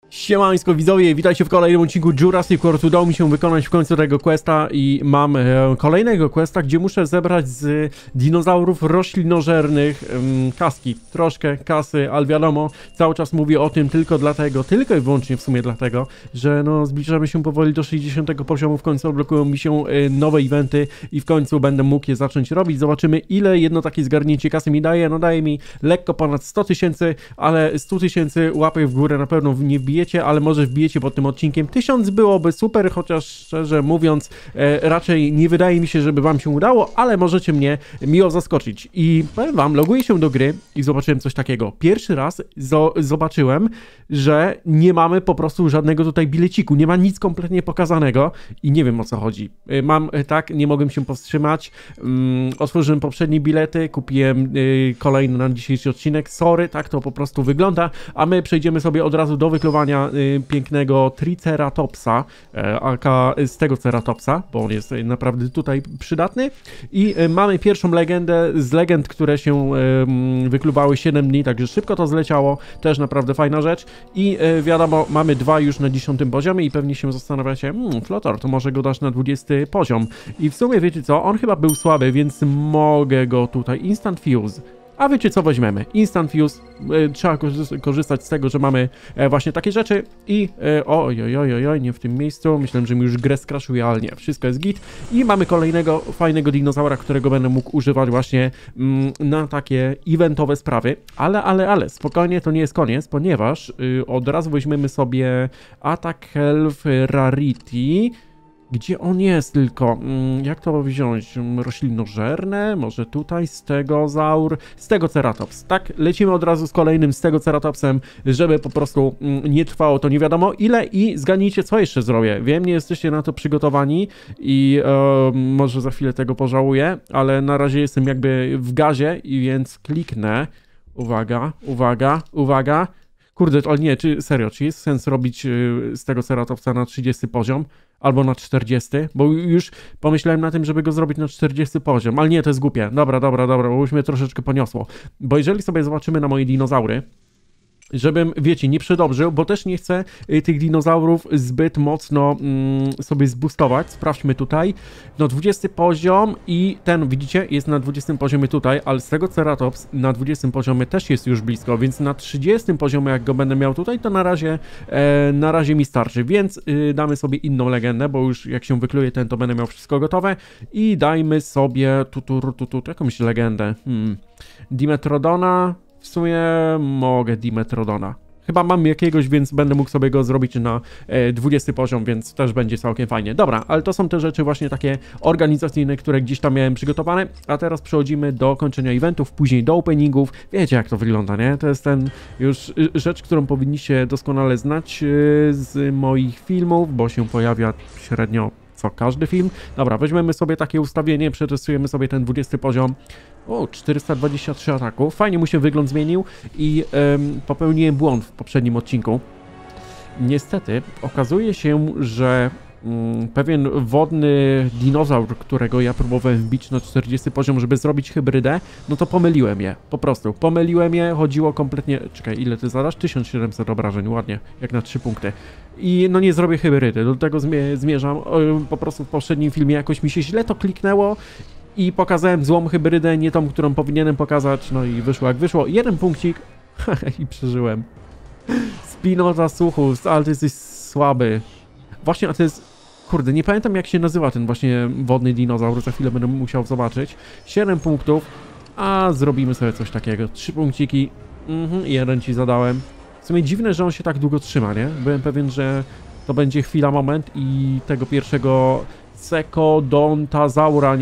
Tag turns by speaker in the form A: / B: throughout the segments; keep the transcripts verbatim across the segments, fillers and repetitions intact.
A: Siemańsko widzowie, witajcie w kolejnym odcinku Jurassic World. Udało mi się wykonać w końcu tego questa i mam e, kolejnego questa, gdzie muszę zebrać z dinozaurów roślinożernych em, kaski. Troszkę kasy, ale wiadomo, cały czas mówię o tym tylko dlatego, tylko i wyłącznie w sumie dlatego, że no zbliżamy się powoli do sześćdziesiątego poziomu, w końcu odblokują mi się e, nowe eventy i w końcu będę mógł je zacząć robić. Zobaczymy, ile jedno takie zgarnięcie kasy mi daje. No daje mi lekko ponad sto tysięcy, ale sto tysięcy łapek w górę na pewno nie wbije, ale może wbijecie pod tym odcinkiem. Tysiąc byłoby super, chociaż szczerze mówiąc e, raczej nie wydaje mi się, żeby wam się udało, ale możecie mnie miło zaskoczyć. I powiem wam, loguję się do gry i zobaczyłem coś takiego. Pierwszy raz zo zobaczyłem, że nie mamy po prostu żadnego tutaj bileciku, nie ma nic kompletnie pokazanego i nie wiem o co chodzi. E, mam e, tak, nie mogłem się powstrzymać, mm, otworzyłem poprzednie bilety, kupiłem e, kolejny na dzisiejszy odcinek. Sorry, tak to po prostu wygląda, a my przejdziemy sobie od razu do wykluwania Y, pięknego Triceratopsa, y, aka z tego Ceratopsa, bo on jest y, naprawdę tutaj przydatny. I y, mamy pierwszą legendę z legend, które się y, wykluwały siedem dni, także szybko to zleciało, też naprawdę fajna rzecz. I y, wiadomo, mamy dwa już na dziesiątym poziomie i pewnie się zastanawiacie, hmm, Flotar, to może go dasz na dwudziesty poziom. I w sumie wiecie co, on chyba był słaby, więc mogę go tutaj Instant Fuse. A wiecie co weźmiemy? Instant Fuse. E, trzeba korzystać z tego, że mamy e, właśnie takie rzeczy i e, oj, oj, oj, oj, nie w tym miejscu. Myślałem, że mi już grę skraszuje, ale nie. Wszystko jest git. I mamy kolejnego fajnego dinozaura, którego będę mógł używać właśnie mm, na takie eventowe sprawy. Ale, ale, ale, spokojnie, to nie jest koniec, ponieważ y, od razu weźmiemy sobie Attack Health Rarity. Gdzie on jest tylko? Jak to wziąć? Roślinożerne? Może tutaj? Stegozaur? Stegoceratops. Tak, lecimy od razu z kolejnym Stegoceratopsem, żeby po prostu nie trwało to nie wiadomo ile i zgadnijcie, co jeszcze zrobię. Wiem, nie jesteście na to przygotowani i e, może za chwilę tego pożałuję, ale na razie jestem jakby w gazie i więc kliknę. Uwaga, uwaga, uwaga. Kurde, ale nie, czy serio, czy jest sens robić y, z tego ceratopsa na trzydziesty poziom? Albo na czterdziesty? Bo już pomyślałem na tym, żeby go zrobić na czterdziesty poziom, ale nie, to jest głupie. Dobra, dobra, dobra, bo już mnie troszeczkę poniosło. Bo jeżeli sobie zobaczymy na moje dinozaury, żebym, wiecie, nie przedobrzył, bo też nie chcę y, tych dinozaurów zbyt mocno mm, sobie zboostować. Sprawdźmy tutaj. No dwudziesty poziom i ten, widzicie, jest na dwudziestym poziomie tutaj, ale z tego Ceratops na dwudziestym poziomie też jest już blisko, więc na trzydziestym poziomie, jak go będę miał tutaj, to na razie e, na razie mi starczy, więc y, damy sobie inną legendę, bo już jak się wykluje ten, to będę miał wszystko gotowe i dajmy sobie tu, tu, tu, tu, tu jakąś legendę. Hmm. Dimetrodona. W sumie mogę Dimetrodona. Chyba mam jakiegoś, więc będę mógł sobie go zrobić na e, dwudziesty poziom, więc też będzie całkiem fajnie. Dobra, ale to są te rzeczy właśnie takie organizacyjne, które gdzieś tam miałem przygotowane, a teraz przechodzimy do kończenia eventów, później do openingów. Wiecie, jak to wygląda, nie? To jest ten już rzecz, którą powinniście doskonale znać e, z moich filmów, bo się pojawia średnio co każdy film. Dobra, weźmiemy sobie takie ustawienie, przetestujemy sobie ten dwudziesty poziom. O, czterysta dwadzieścia trzy ataków. Fajnie mu się wygląd zmienił i um, popełniłem błąd w poprzednim odcinku. Niestety okazuje się, że um, pewien wodny dinozaur, którego ja próbowałem wbić na czterdziesty poziom, żeby zrobić hybrydę, no to pomyliłem je. Po prostu pomyliłem je, chodziło kompletnie... Czekaj, ile ty zadasz? tysiąc siedemset obrażeń, ładnie, jak na trzy punkty. I no nie zrobię hybrydy, do tego zmie zmierzam. Po prostu w poprzednim filmie jakoś mi się źle to kliknęło i pokazałem złą hybrydę, nie tą, którą powinienem pokazać, no i wyszło jak wyszło. Jeden punkcik i przeżyłem. Spinota Suchus, ale ty jesteś słaby. Właśnie, a to jest... Kurde, nie pamiętam jak się nazywa ten właśnie wodny dinozaur, za chwilę będę musiał zobaczyć. siedem punktów, a zrobimy sobie coś takiego. trzy punkciki, mhm, jeden ci zadałem. W sumie dziwne, że on się tak długo trzyma, nie? Byłem pewien, że to będzie chwila, moment i tego pierwszego Sekodontazaura... Nie...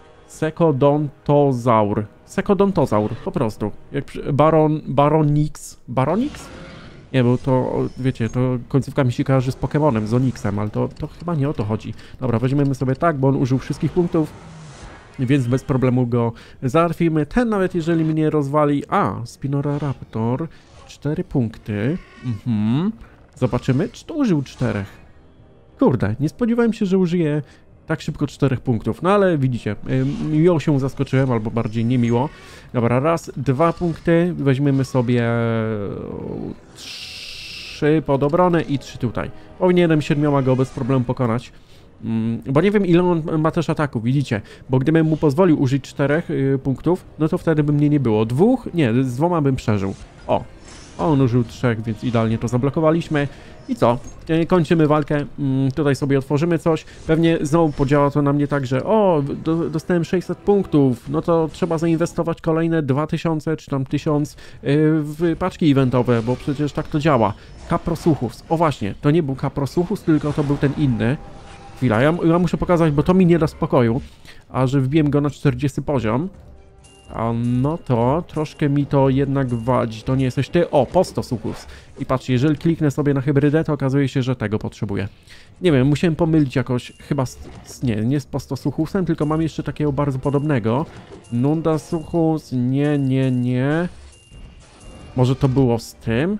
A: Sekodontozaur. Sekodontozaur, po prostu. Jak Baron... Baronix... Baronix? Nie, bo to, wiecie, to końcówka mi się kojarzy z Pokemonem, z Onyxem, ale to, to chyba nie o to chodzi. Dobra, weźmiemy sobie tak, bo on użył wszystkich punktów, więc bez problemu go załatwimy. Ten nawet jeżeli mnie rozwali... A, Spinoraptor... cztery punkty. Mhm. Zobaczymy, czy to użył czterech. Kurde, nie spodziewałem się, że użyje tak szybko czterech punktów. No ale widzicie, miło się zaskoczyłem, albo bardziej niemiło. Dobra, raz, dwa punkty. Weźmiemy sobie trzy pod obronę i trzy tutaj. Powinienem siedmioma go bez problemu pokonać. Mm, bo nie wiem, ile on ma też ataków, widzicie? Bo gdybym mu pozwolił użyć czterech y, punktów, no to wtedy by mnie nie było. Dwóch? Nie, z dwoma bym przeżył. O, on użył trzech, więc idealnie to zablokowaliśmy. I co? Kończymy walkę, tutaj sobie otworzymy coś, pewnie znowu podziała to na mnie tak, że o, do, dostałem sześćset punktów, no to trzeba zainwestować kolejne dwa tysiące czy tam tysiąc w paczki eventowe, bo przecież tak to działa. Kaprosuchus, o właśnie, to nie był Kaprosuchus, tylko to był ten inny. Chwila, ja, ja muszę pokazać, bo to mi nie da spokoju, a że wbiłem go na czterdziesty poziom. A no to troszkę mi to jednak wadzi, to nie jesteś ty. O, Postosuchus. I patrzcie, jeżeli kliknę sobie na hybrydę, to okazuje się, że tego potrzebuję. Nie wiem, musiałem pomylić jakoś, chyba z, z, nie, nie z Postosuchusem, tylko mam jeszcze takiego bardzo podobnego. Nundasuchus, nie, nie, nie. Może to było z tym?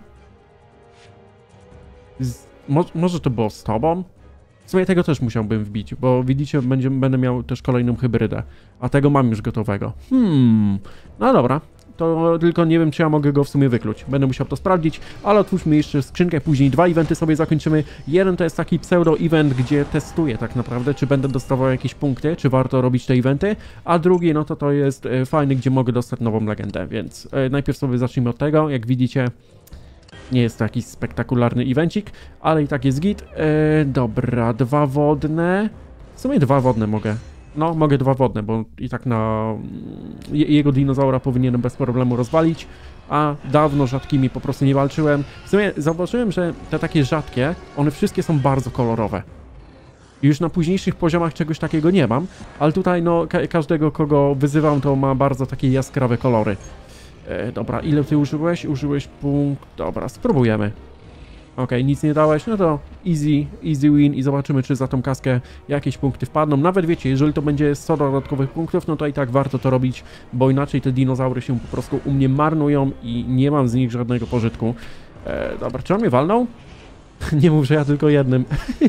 A: Z, mo, może to było z tobą? W sumie tego też musiałbym wbić, bo widzicie, będzie, będę miał też kolejną hybrydę, a tego mam już gotowego. Hmm, no dobra, to tylko nie wiem, czy ja mogę go w sumie wykluć. Będę musiał to sprawdzić, ale otwórzmy jeszcze skrzynkę, później dwa eventy sobie zakończymy. Jeden to jest taki pseudo-event, gdzie testuję tak naprawdę, czy będę dostawał jakieś punkty, czy warto robić te eventy, a drugi, no to to jest e, fajny, gdzie mogę dostać nową legendę, więc e, najpierw sobie zacznijmy od tego, jak widzicie. Nie jest to jakiś spektakularny evencik, ale i tak jest git. E, dobra, dwa wodne. W sumie dwa wodne mogę. No, mogę dwa wodne, bo i tak na je, jego dinozaura powinienem bez problemu rozwalić, a dawno rzadkimi po prostu nie walczyłem. W sumie zauważyłem, że te takie rzadkie, one wszystkie są bardzo kolorowe. Już na późniejszych poziomach czegoś takiego nie mam, ale tutaj no ka każdego, kogo wyzywam, to ma bardzo takie jaskrawe kolory. E, dobra, ile ty użyłeś? Użyłeś punkt... Dobra, spróbujemy. Okej, okay, nic nie dałeś, no to easy, easy win i zobaczymy, czy za tą kaskę jakieś punkty wpadną. Nawet wiecie, jeżeli to będzie sto dodatkowych punktów, no to i tak warto to robić, bo inaczej te dinozaury się po prostu u mnie marnują i nie mam z nich żadnego pożytku. E, dobra, czy on mnie walnął? Nie mów, że ja tylko jednym.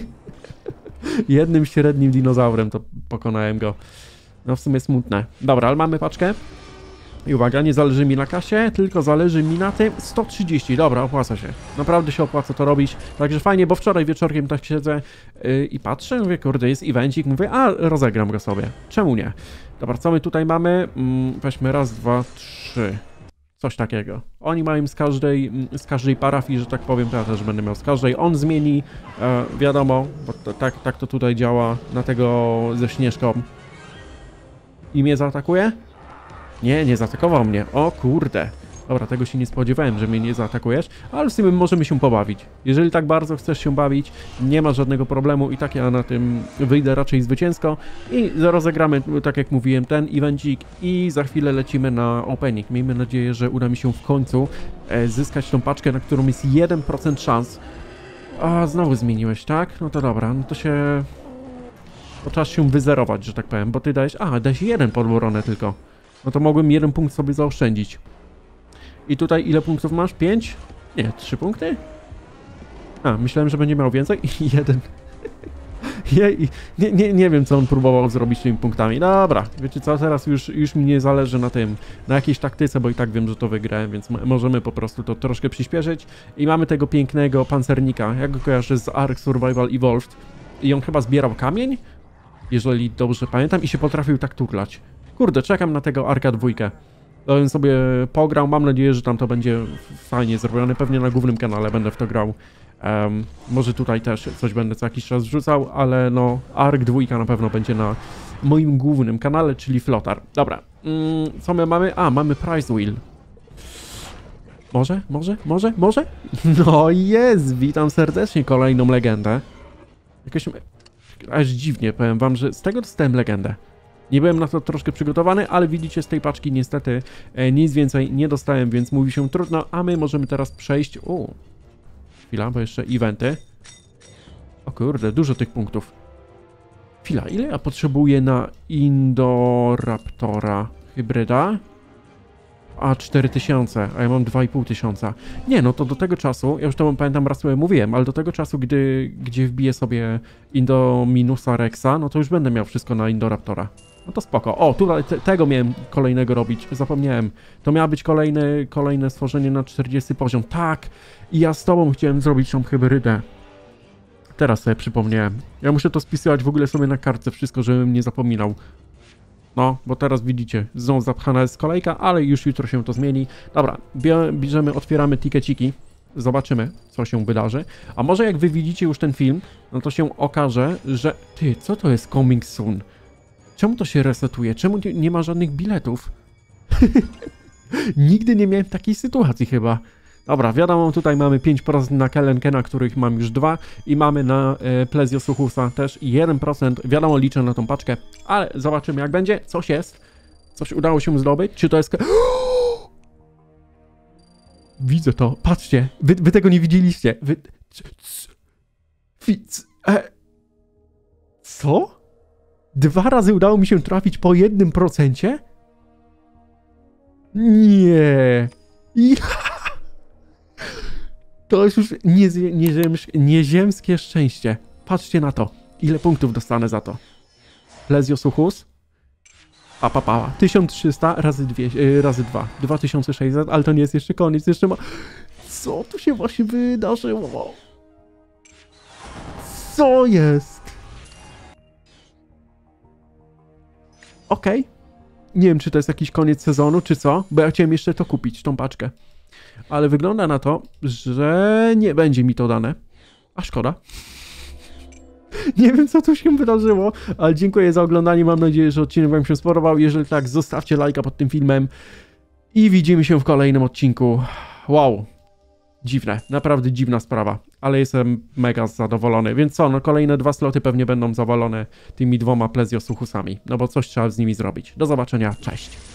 A: jednym średnim dinozaurem to pokonałem go. No w sumie smutne. Dobra, ale mamy paczkę. I uwaga, nie zależy mi na kasie, tylko zależy mi na tym sto trzydzieści. Dobra, opłaca się. Naprawdę się opłaca to robić. Także fajnie, bo wczoraj wieczorkiem tak siedzę yy, i patrzę, mówię, kurde, jest evencik, mówię, a rozegram go sobie. Czemu nie? Dobra, co my tutaj mamy? Mm, weźmy raz, dwa, trzy. Coś takiego. Oni mają z każdej, z każdej parafii, że tak powiem, to ja też będę miał z każdej. On zmieni, e, wiadomo, bo to, tak, tak to tutaj działa, na tego ze Śnieżką. I mnie zaatakuje? Nie, nie zaatakował mnie. O kurde. Dobra, tego się nie spodziewałem, że mnie nie zaatakujesz, ale w sumie możemy się pobawić. Jeżeli tak bardzo chcesz się bawić, nie ma żadnego problemu i tak ja na tym wyjdę raczej zwycięsko i rozegramy, tak jak mówiłem, ten evencik i za chwilę lecimy na opening. Miejmy nadzieję, że uda mi się w końcu e, zyskać tą paczkę, na którą jest jeden procent szans. A, znowu zmieniłeś, tak? No to dobra, no to się... To czas się wyzerować, że tak powiem, bo ty dajesz... A, dajesz jeden pod obronę tylko. No to mogłem jeden punkt sobie zaoszczędzić. I tutaj ile punktów masz? Pięć? Nie, trzy punkty? A, myślałem, że będzie miał więcej. Jeden. Jej, nie, nie, nie wiem, co on próbował zrobić tymi punktami. Dobra, wiecie co, teraz już, już mi nie zależy na tym, na jakiejś taktyce, bo i tak wiem, że to wygrałem, więc możemy po prostu to troszkę przyspieszyć. I mamy tego pięknego pancernika, ja go kojarzę z Ark Survival Evolved. I on chyba zbierał kamień, jeżeli dobrze pamiętam, i się potrafił tak turlać. Kurde, czekam na tego Arka dwójkę. To bym sobie pograł, mam nadzieję, że tam to będzie fajnie zrobione, pewnie na głównym kanale będę w to grał. Um, może tutaj też coś będę co jakiś czas wrzucał, ale no Ark dwójka na pewno będzie na moim głównym kanale, czyli Flotar. Dobra, mm, co my mamy? A, mamy Prize Wheel. Może? Może? Może? Może? No jest! Witam serdecznie kolejną legendę. Jakoś... Aż dziwnie, powiem wam, że z tego dostałem legendę. Nie byłem na to troszkę przygotowany, ale widzicie, z tej paczki niestety e, nic więcej nie dostałem, więc mówi się trudno, a my możemy teraz przejść... O, chwila, bo jeszcze eventy. O kurde, dużo tych punktów. Chwila, ile ja potrzebuję na Indoraptora hybryda? A, cztery tysiące, a ja mam dwa i pół tysiąca. Nie, no to do tego czasu, ja już to pamiętam, raz sobie mówiłem, ale do tego czasu, gdy, gdzie wbiję sobie Indominusa Rexa, no to już będę miał wszystko na Indoraptora. No to spoko. O, tutaj te, tego miałem kolejnego robić. Zapomniałem. To miało być kolejne, kolejne stworzenie na czterdziesty poziom. Tak! I ja z tobą chciałem zrobić tą hybrydę. Teraz sobie przypomniałem. Ja muszę to spisywać w ogóle sobie na kartce wszystko, żebym nie zapominał. No, bo teraz widzicie, znowu zapchana jest kolejka, ale już jutro się to zmieni. Dobra, bierzemy, otwieramy tikeciki. Zobaczymy, co się wydarzy. A może jak wy widzicie już ten film, no to się okaże, że... Ty, co to jest coming soon? Czemu to się resetuje? Czemu nie, nie ma żadnych biletów? Nigdy nie miałem takiej sytuacji chyba. Dobra, wiadomo, tutaj mamy pięć procent na Kellenkena, których mam już dwa i mamy na e, Plesiosaurus'a też jeden procent. Wiadomo, liczę na tą paczkę, ale zobaczymy jak będzie. Coś jest. Coś udało się zdobyć. Czy to jest... Widzę to. Patrzcie. Wy, wy tego nie widzieliście. Wy... E... Co? Dwa razy udało mi się trafić po jednym procencie? Nie. I... To jest już niezie, nieziemskie, nieziemskie szczęście. Patrzcie na to. Ile punktów dostanę za to. Plesiosaurus. Pa, pa, pa. tysiąc trzysta razy, dwie, yy, razy dwa. dwa tysiące sześćset, ale to nie jest jeszcze koniec. Jeszcze ma... Co tu się właśnie wydarzyło? Co jest? Okej. Okay. Nie wiem, czy to jest jakiś koniec sezonu, czy co. Bo ja chciałem jeszcze to kupić, tą paczkę. Ale wygląda na to, że nie będzie mi to dane. A szkoda. Nie wiem, co tu się wydarzyło, ale dziękuję za oglądanie. Mam nadzieję, że odcinek wam się spodobał. Jeżeli tak, zostawcie lajka pod tym filmem. I widzimy się w kolejnym odcinku. Wow. Dziwne. Naprawdę dziwna sprawa. Ale jestem mega zadowolony. Więc co, no kolejne dwa sloty pewnie będą zawalone tymi dwoma Plesiosaurusami. No bo coś trzeba z nimi zrobić. Do zobaczenia. Cześć.